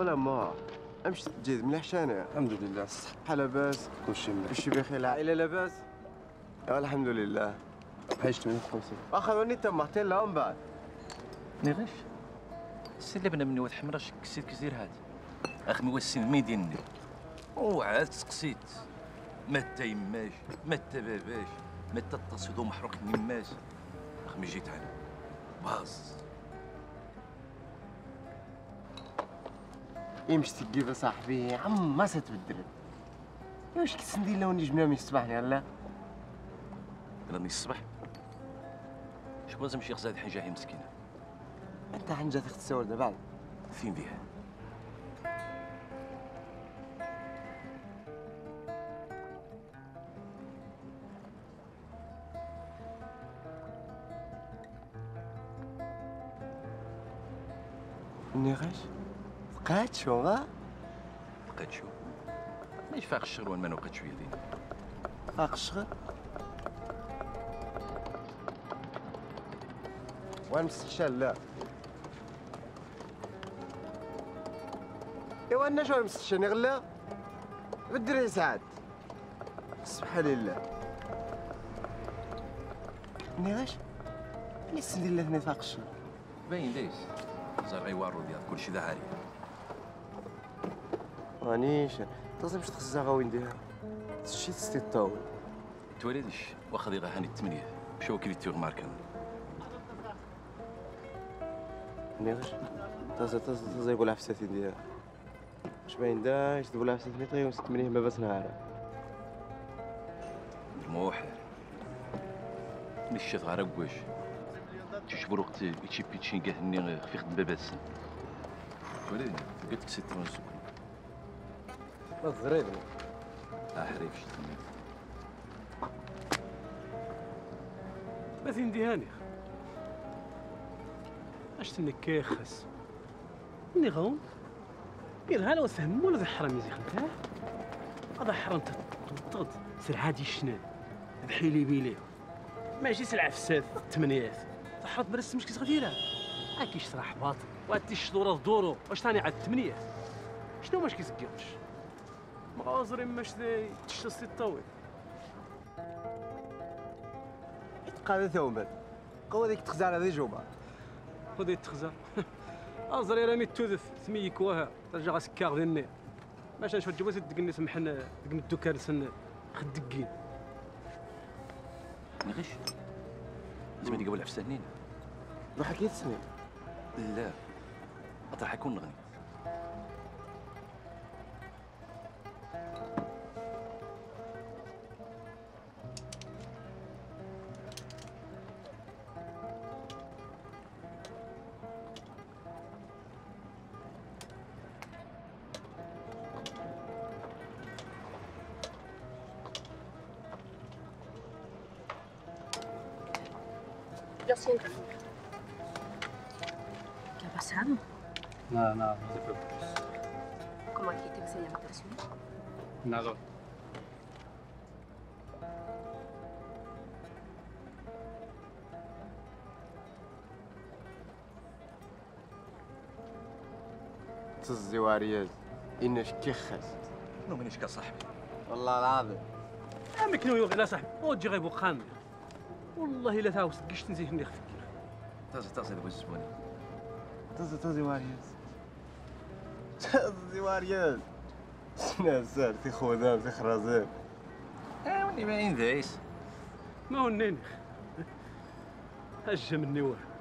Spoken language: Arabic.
ولا ما امشي تجيد مليح شانع. الحمد لله الصحة لاباس كلشي مليح. كلشي بخير، العائله لاباس؟ الحمد لله. عايشت من خوسي اخذوني تما حتى لا من بعد نغش السير اللي بنا مني واحد حمرا كسير كثير هاد اخمي وسين ميديني وعاد تسقسيت ما تا يماش ما تا باباش ما تا التصيدو محروق نماش اخمي جيت انا باص يمشي تجيب صاحبي عم ما ستبدل. واش كتسندي لو نجمنا من الصباح يلا راني الصباح شكون لازم شي غزال حاجه هي مسكينه. انت حنجة تختصر دابا فين بيها نغش بقات شو ها بقيت شو ما يفاق الشغل وين ما نوقت شويه لينا فاق الشغل وين مستشال لا ايوا انا شو مستشاني غلا بالدري سعد سبحان الله. نغش اللي سندي الله ثني فاق الشغل باين ليش زار غيوارو ديال كلشي ذا عاري مانيش تلزمش تخزها وين نديرها تشي تستي الطاول تولدش واخا دي غهاني الثمانيه مشاو كي تيغ ماركان نغش تازا يقول عفساتي نديرها اش باين داش تقول عفساتي طيب ستمنيه ما بس نهار الموحل نشات غير واش تشبر وقت يتشي بيتشين كاهني في خدمه باباس ولكن قلت لك سيت تونس ما تزريدني حريف شتني ما تنديهاني اش تنك خس مني غون دير هلا وسهم ولا ذا حرام يزي خلتها هذا حرام تطغد سير هادي الشنان بحيلي بيلي ماشي سلعه فساد الثمانيات تحرط برس مش كيس غديرها هاكيش صراح باطل واتي الشدوره دورو واش ثاني عاد الثمانيات شنو ماش كيسكيوش مغازرين ماش ذي تشتي الطويل قاعدة ثومن قوة ديك تخزع هذه جوبا خذي تخزر ازري رامي التوذف ثميك وها ترجع غاسكاغ ديال النير باش نشوف جوازي دقني سمحنا دقن الدكان سن خدقين نغش لازم يديك ولا عفسانين ما حكيت سنين لا اطرح يكون نغني Yo siento. ¿Qué ha pasado? Nada, nada, no te preocupes. ¿Cómo dijiste que se llama operación? Nada. الزواريات إنش كيخس نو مانيش كصاحبي والله العظيم عمك نو يوغي لا صاحبي وتجي غيبو خان والله الا تعاوز تقيش تنزيه اللي خفك تازي دابا الزبوني زواريات زواريات ناسار في خدام في خرازير وني باين دايس ما هو النينخ هجه مني واه